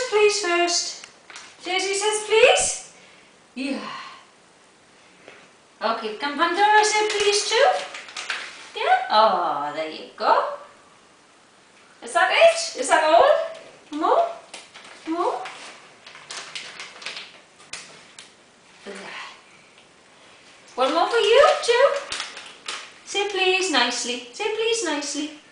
says please first. Jessie says please. Yeah. Okay, can Pandora say please too? Yeah? Oh, there you go. Is that it? Is that all? More? More? One more for you too. Say please nicely. Say please nicely.